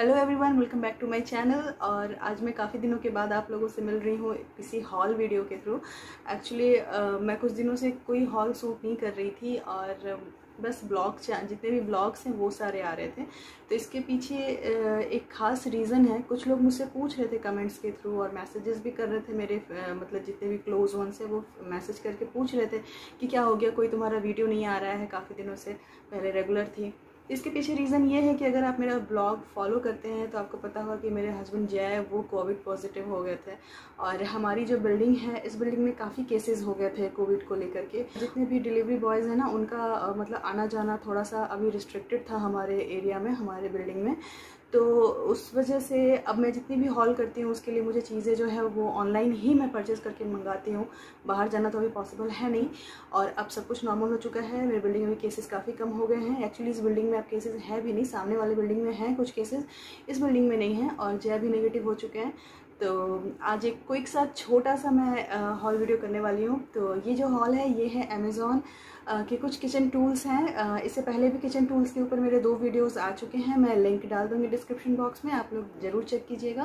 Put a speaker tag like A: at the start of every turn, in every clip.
A: Hello everyone, welcome back to my channel. और आज मैं काफ़ी दिनों के बाद आप लोगों से मिल रही हूँ किसी हॉल वीडियो के थ्रू। एक्चुअली मैं कुछ दिनों से कोई हॉल शूट नहीं कर रही थी और बस जितने भी ब्लॉग्स हैं वो सारे आ रहे थे। तो इसके पीछे एक ख़ास रीज़न है। कुछ लोग मुझसे पूछ रहे थे कमेंट्स के थ्रू और मैसेजेस भी कर रहे थे। मेरे मतलब जितने भी क्लोज वंस हैं वो मैसेज करके पूछ रहे थे कि क्या हो गया, कोई तुम्हारा वीडियो नहीं आ रहा है, काफ़ी दिनों से पहले रेगुलर थी। इसके पीछे रीज़न ये है कि अगर आप मेरा ब्लॉग फॉलो करते हैं तो आपको पता होगा कि मेरे हस्बैंड जय वो कोविड पॉजिटिव हो गए थे और हमारी जो बिल्डिंग है इस बिल्डिंग में काफ़ी केसेस हो गए थे कोविड को लेकर के। जितने भी डिलीवरी बॉयज़ हैं ना उनका मतलब आना जाना थोड़ा सा अभी रिस्ट्रिक्टेड था हमारे एरिया में, हमारे बिल्डिंग में। तो उस वजह से अब मैं जितनी भी हॉल करती हूँ उसके लिए मुझे चीज़ें जो है वो ऑनलाइन ही मैं परचेज़ करके मंगाती हूँ। बाहर जाना तो अभी पॉसिबल है नहीं और अब सब कुछ नॉर्मल हो चुका है। मेरी बिल्डिंग में केसेस काफ़ी कम हो गए हैं। एक्चुअली इस बिल्डिंग में अब केसेस है भी नहीं, सामने वाले बिल्डिंग में हैं कुछ केसेस, इस बिल्डिंग में नहीं है और जय भी नेगेटिव हो चुके हैं। तो आज एक क्विक सा छोटा सा मैं हॉल वीडियो करने वाली हूँ। तो ये जो हॉल है ये है अमेज़ॉन के कुछ किचन टूल्स हैं। इससे पहले भी किचन टूल्स के ऊपर मेरे 2 वीडियोस आ चुके हैं, मैं लिंक डाल दूँगी डिस्क्रिप्शन बॉक्स में, आप लोग ज़रूर चेक कीजिएगा।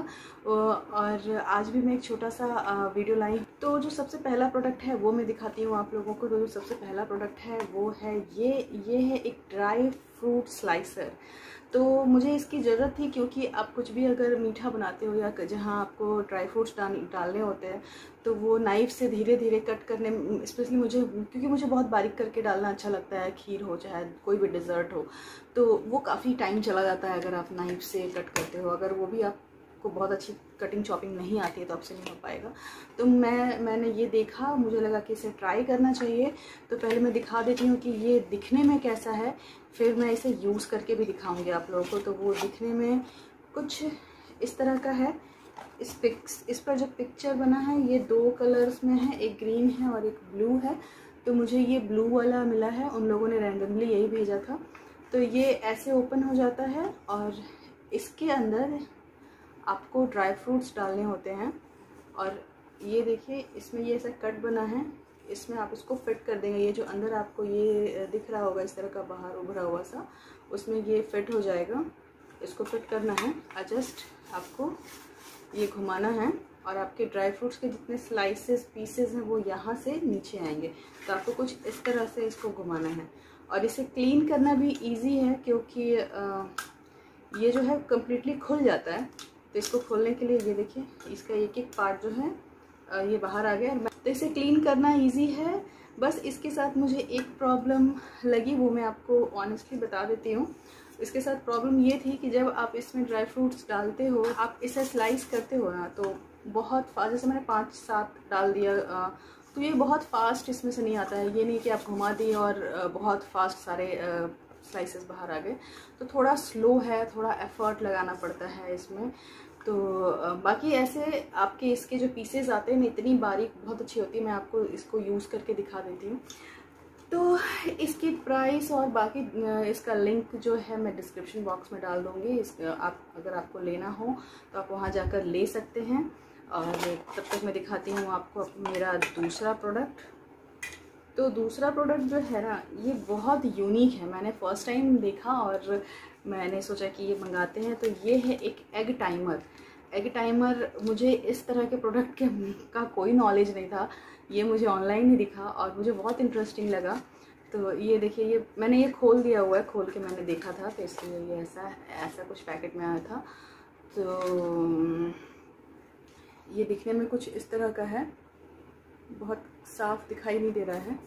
A: और आज भी मैं एक छोटा सा वीडियो लाई। तो जो सबसे पहला प्रोडक्ट है वो मैं दिखाती हूँ आप लोगों को। तो जो सबसे पहला प्रोडक्ट है वो है ये है एक ड्राई फ्रूट स्लाइसर। तो मुझे इसकी ज़रूरत थी क्योंकि आप कुछ भी अगर मीठा बनाते हो या जहाँ आपको ड्राई फ्रूट्स डालने होते हैं तो वो नाइफ़ से धीरे धीरे कट करने, स्पेशली मुझे क्योंकि मुझे बहुत बारीक करके डालना अच्छा लगता है, खीर हो चाहे कोई भी डिज़र्ट हो, तो वो काफ़ी टाइम चला जाता है अगर आप नाइफ़ से कट करते हो। अगर वो भी आपको बहुत अच्छी कटिंग चॉपिंग नहीं आती है तो आपसे नहीं हो पाएगा। तो मैंने ये देखा, मुझे लगा कि इसे ट्राई करना चाहिए। तो पहले मैं दिखा देती हूँ कि ये दिखने में कैसा है, फिर मैं इसे यूज़ करके भी दिखाऊंगी आप लोगों को। तो वो दिखने में कुछ इस तरह का है। इस पर जो पिक्चर बना है ये 2 कलर्स में है, एक ग्रीन है और एक ब्लू है। तो मुझे ये ब्लू वाला मिला है, उन लोगों ने रैंडमली यही भेजा था। तो ये ऐसे ओपन हो जाता है और इसके अंदर आपको ड्राई फ्रूट्स डालने होते हैं। और ये देखिए इसमें ये ऐसा कट बना है, इसमें आप इसको फिट कर देंगे। ये जो अंदर आपको ये दिख रहा होगा इस तरह का बाहर उभरा हुआ सा, उसमें ये फिट हो जाएगा। इसको फिट करना है, जस्ट आपको ये घुमाना है और आपके ड्राई फ्रूट्स के जितने स्लाइसेस पीसेस हैं वो यहाँ से नीचे आएंगे। तो आपको कुछ इस तरह से इसको घुमाना है और इसे क्लीन करना भी ईजी है क्योंकि ये जो है कम्प्लीटली खुल जाता है। तो इसको खोलने के लिए ये देखिए इसका एक एक पार्ट जो है ये बाहर आ गया। तो इसे क्लीन करना इजी है। बस इसके साथ मुझे एक प्रॉब्लम लगी, वो मैं आपको ऑनेस्टली बता देती हूँ। इसके साथ प्रॉब्लम ये थी कि जब आप इसमें ड्राई फ्रूट्स डालते हो, आप इसे स्लाइस करते हो ना, तो बहुत फास्ट, जैसे मैंने 5-7 डाल दिया तो ये बहुत फास्ट इसमें से नहीं आता है। ये नहीं कि आप घुमा दिए और बहुत फास्ट सारे स्लाइसेस बाहर आ गए। तो थोड़ा स्लो है, थोड़ा एफर्ट लगाना पड़ता है इसमें। तो बाकी ऐसे आपके इसके जो पीसेस आते हैं ना, इतनी बारीक बहुत अच्छी होती है। मैं आपको इसको यूज़ करके दिखा देती हूँ। तो इसकी प्राइस और बाकी इसका लिंक जो है मैं डिस्क्रिप्शन बॉक्स में डाल दूँगी। आप अगर आपको लेना हो तो आप वहाँ जाकर ले सकते हैं। और तब तक मैं दिखाती हूँ आपको मेरा दूसरा प्रोडक्ट। तो दूसरा प्रोडक्ट जो है ना ये बहुत यूनिक है, मैंने फ़र्स्ट टाइम देखा और मैंने सोचा कि ये मंगाते हैं। तो ये है एक एग टाइमर। एग टाइमर, मुझे इस तरह के प्रोडक्ट का कोई नॉलेज नहीं था, ये मुझे ऑनलाइन ही दिखा और मुझे बहुत इंटरेस्टिंग लगा। तो ये देखिए, ये मैंने ये खोल दिया हुआ है, खोल के मैंने देखा था तो इसलिए ये ऐसा कुछ पैकेट में आया था। तो ये दिखने में कुछ इस तरह का है, बहुत साफ दिखाई नहीं दे रहा है।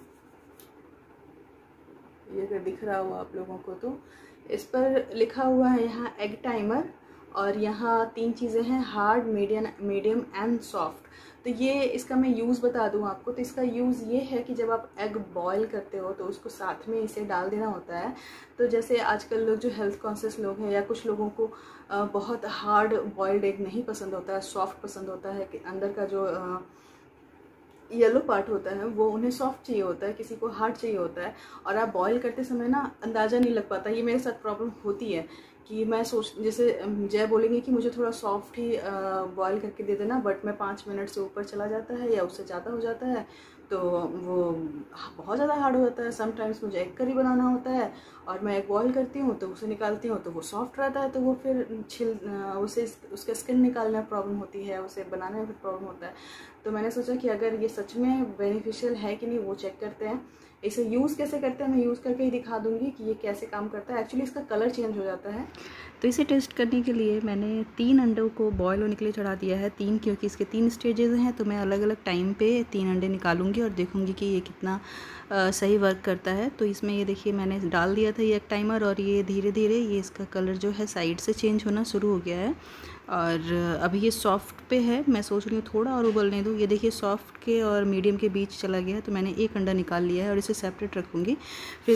A: ये अगर दिख रहा हो आप लोगों को तो इस पर लिखा हुआ है यहाँ एग टाइमर और यहाँ 3 चीज़ें हैं, हार्ड, मीडियम एंड सॉफ्ट। तो ये इसका मैं यूज़ बता दूँ आपको। तो इसका यूज़ ये है कि जब आप एग बॉयल करते हो तो उसको साथ में इसे डाल देना होता है। तो जैसे आजकल लोग जो हेल्थ कॉन्शियस लोग हैं या कुछ लोगों को बहुत हार्ड बॉयल्ड एग नहीं पसंद होता है, सॉफ्ट पसंद होता है, कि अंदर का जो येलो पार्ट होता है वो उन्हें सॉफ्ट चाहिए होता है, किसी को हार्ड चाहिए होता है। और आप बॉईल करते समय ना अंदाज़ा नहीं लग पाता। ये मेरे साथ प्रॉब्लम होती है कि मैं जैसे जय बोलेंगे कि मुझे थोड़ा सॉफ्ट ही बॉईल करके दे देना, बट मैं 5 मिनट से ऊपर चला जाता है या उससे ज़्यादा हो जाता है तो वो बहुत ज़्यादा हार्ड हो जाता है। समटाइम्स मुझे एग करी बनाना होता है और मैं एग बॉईल करती हूँ तो उसे निकालती हूँ तो वो सॉफ्ट रहता है, तो वो फिर उसे उसका स्किन निकालने में प्रॉब्लम होती है, उसे बनाने में फिर प्रॉब्लम होता है। तो मैंने सोचा कि अगर ये सच में बेनिफिशियल है कि नहीं वो चेक करते हैं। इसे यूज़ कैसे करते हैं मैं यूज़ करके ही दिखा दूँगी कि ये कैसे काम करता है। एक्चुअली इसका कलर चेंज हो जाता है।
B: तो इसे टेस्ट करने के लिए मैंने 3 अंडों को बॉयल होने के लिए चढ़ा दिया है। 3 क्योंकि इसके 3 स्टेजेस हैं, तो मैं अलग अलग टाइम पे 3 अंडे निकालूंगी और देखूंगी कि ये कितना सही वर्क करता है। तो इसमें ये देखिए मैंने डाल दिया था ये एक टाइमर, और ये धीरे धीरे ये इसका कलर जो है साइड से चेंज होना शुरू हो गया है। और अभी ये सॉफ्ट पे है, मैं सोच रही हूँ थोड़ा और उबलने दूँ। ये देखिए सॉफ्ट के और मीडियम के बीच चला गया है, तो मैंने एक अंडा निकाल लिया है और इसे सेपरेट रखूँगी। फिर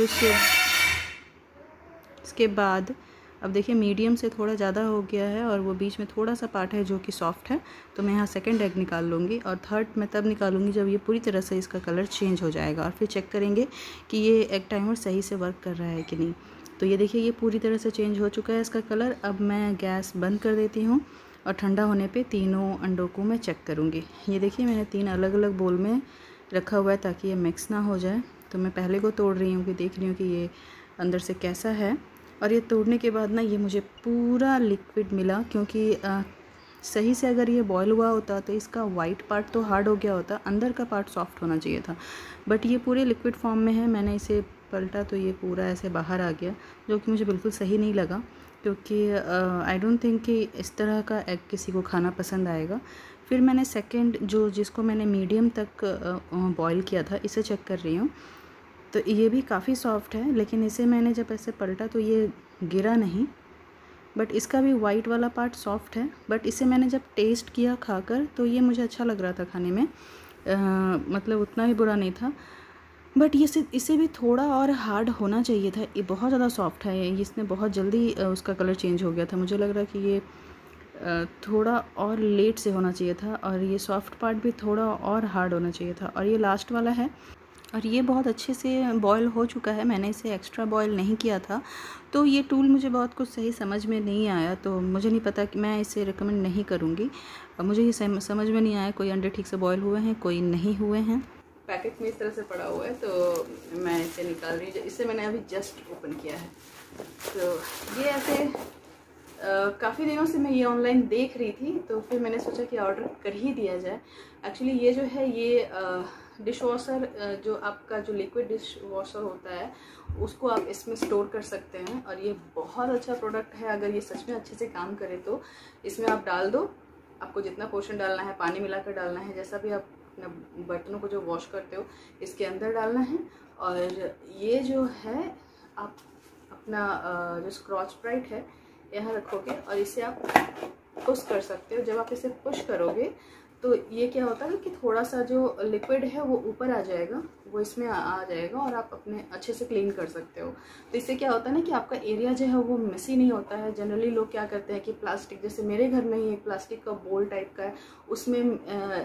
B: इसके बाद अब देखिए मीडियम से थोड़ा ज़्यादा हो गया है और वो बीच में थोड़ा सा पार्ट है जो कि सॉफ्ट है, तो मैं यहाँ सेकंड एग निकाल लूँगी। और थर्ड मैं तब निकालूँगी जब ये पूरी तरह से इसका कलर चेंज हो जाएगा, और फिर चेक करेंगे कि ये एग टाइमर सही से वर्क कर रहा है कि नहीं। तो ये देखिए ये पूरी तरह से चेंज हो चुका है इसका कलर। अब मैं गैस बंद कर देती हूँ और ठंडा होने पर तीनों अंडों को मैं चेक करूँगी। ये देखिए मैंने 3 अलग अलग बोल में रखा हुआ है ताकि ये मिक्स ना हो जाए। तो मैं पहले को तोड़ रही हूँ कि देख रही हूँ कि ये अंदर से कैसा है। और ये तोड़ने के बाद ना ये मुझे पूरा लिक्विड मिला, क्योंकि सही से अगर ये बॉयल हुआ होता तो इसका वाइट पार्ट तो हार्ड हो गया होता, अंदर का पार्ट सॉफ्ट होना चाहिए था। बट ये पूरे लिक्विड फॉर्म में है। मैंने इसे पलटा तो ये पूरा ऐसे बाहर आ गया, जो कि मुझे बिल्कुल सही नहीं लगा, क्योंकि आई डोंट थिंक कि इस तरह का एग किसी को खाना पसंद आएगा। फिर मैंने सेकंड जिसको मैंने मीडियम तक बॉयल किया था, इसे चेक कर रही हूँ। तो ये भी काफ़ी सॉफ्ट है, लेकिन इसे मैंने जब ऐसे पलटा तो ये गिरा नहीं। बट इसका भी वाइट वाला पार्ट सॉफ्ट है। बट इसे मैंने जब टेस्ट किया खाकर तो ये मुझे अच्छा लग रहा था खाने में, मतलब उतना भी बुरा नहीं था। बट इसे भी थोड़ा और हार्ड होना चाहिए था। ये बहुत ज़्यादा सॉफ्ट है, इसने बहुत जल्दी उसका कलर चेंज हो गया था। मुझे लग रहा कि ये थोड़ा और लेट से होना चाहिए था, और ये सॉफ्ट पार्ट भी थोड़ा और हार्ड होना चाहिए था। और ये लास्ट वाला है, और ये बहुत अच्छे से बॉयल हो चुका है। मैंने इसे एक्स्ट्रा बॉयल नहीं किया था, तो ये टूल मुझे बहुत कुछ सही समझ में नहीं आया, तो मुझे नहीं पता कि मैं इसे रिकमेंड नहीं करूँगी। मुझे ये समझ में नहीं आया कोई अंडे ठीक से बॉयल हुए हैं, कोई नहीं हुए हैं।
A: पैकेट में इस तरह से पड़ा हुआ है, तो मैं इसे निकाल रही हूँ। इसे मैंने अभी जस्ट ओपन किया है। तो ये ऐसे काफ़ी दिनों से मैं ये ऑनलाइन देख रही थी, तो फिर मैंने सोचा कि ऑर्डर कर ही दिया जाए। एक्चुअली ये जो है ये डिश वॉशर, जो आपका जो लिक्विड डिश वॉशर होता है उसको आप इसमें स्टोर कर सकते हैं, और ये बहुत अच्छा प्रोडक्ट है। अगर ये सच में अच्छे से काम करे तो इसमें आप डाल दो, आपको जितना पोर्शन डालना है पानी मिलाकर डालना है, जैसा भी आप अपने बर्तनों को जो वॉश करते हो इसके अंदर डालना है। और ये जो है आप अपना जो स्क्रॉच ब्राइट है यहाँ रखोगे और इसे आप पुश कर सकते हो। जब आप इसे पुश करोगे तो ये क्या होता है कि थोड़ा सा जो लिक्विड है वो ऊपर आ जाएगा, वो इसमें आ जाएगा और आप अपने अच्छे से क्लीन कर सकते हो। तो इससे क्या होता है ना कि आपका एरिया जो है वो मेसी नहीं होता है। जनरली लोग क्या करते हैं कि प्लास्टिक, जैसे मेरे घर में ही एक प्लास्टिक का बोल टाइप का है, उसमें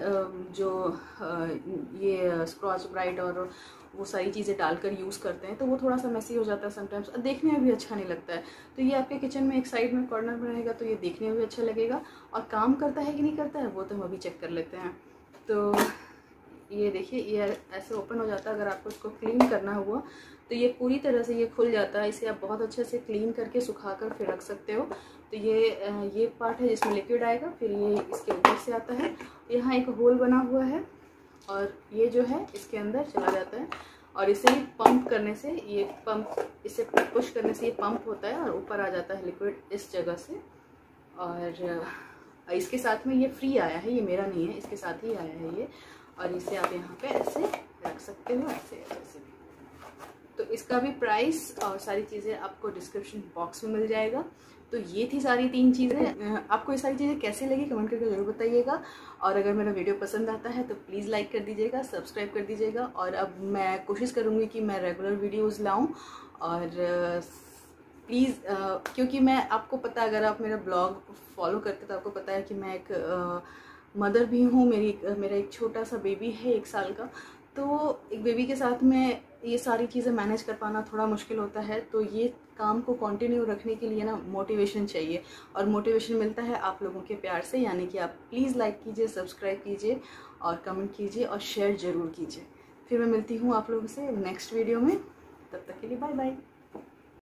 A: जो ये स्क्रॉच ब्राइट और वो सारी चीज़ें डालकर यूज़ करते हैं, तो वो थोड़ा सा मेसी हो जाता है समटाइम्स, और देखने में भी अच्छा नहीं लगता है। तो ये आपके किचन में एक साइड में कॉर्नर में रहेगा, तो ये देखने में भी अच्छा लगेगा। और काम करता है कि नहीं करता है वो तो हम अभी चेक कर लेते हैं। तो ये देखिए ये ऐसे ओपन हो जाता है। अगर आपको इसको क्लीन करना हुआ तो ये पूरी तरह से ये खुल जाता है। इसे आप बहुत अच्छे से क्लीन करके सुखा कर फिर रख सकते हो। तो ये पार्ट है जिसमें लिक्विड आएगा, फिर ये इसके ऊपर से आता है, यहाँ एक होल बना हुआ है और ये जो है इसके अंदर चला जाता है, और इसे पंप करने से इसे पुश करने से ये पंप होता है और ऊपर आ जाता है लिक्विड इस जगह से। और इसके साथ में ये फ्री आया है, ये मेरा नहीं है, इसके साथ ही आया है ये। और इसे आप यहाँ पे ऐसे रख सकते हो, ऐसे ऐसे। तो इसका भी प्राइस और सारी चीज़ें आपको डिस्क्रिप्शन बॉक्स में मिल जाएगा। तो ये थी सारी 3 चीज़ें। आपको ये सारी चीज़ें कैसे लगी कमेंट करके ज़रूर बताइएगा। और अगर मेरा वीडियो पसंद आता है तो प्लीज़ लाइक कर दीजिएगा, सब्सक्राइब कर दीजिएगा। और अब मैं कोशिश करूँगी कि मैं रेगुलर वीडियोज़ लाऊँ। और प्लीज़ क्योंकि मैं, आपको पता है, अगर आप मेरा ब्लॉग फॉलो करते तो आपको पता है कि मैं एक मदर भी हूँ। मेरा एक छोटा सा बेबी है 1 साल का। तो एक बेबी के साथ में ये सारी चीज़ें मैनेज कर पाना थोड़ा मुश्किल होता है। तो ये काम को कंटिन्यू रखने के लिए ना मोटिवेशन चाहिए, और मोटिवेशन मिलता है आप लोगों के प्यार से। यानी कि आप प्लीज़ लाइक कीजिए, सब्सक्राइब कीजिए और कमेंट कीजिए और शेयर ज़रूर कीजिए। फिर मैं मिलती हूँ आप लोगों से नेक्स्ट वीडियो में, तब तक के लिए बाय बाय।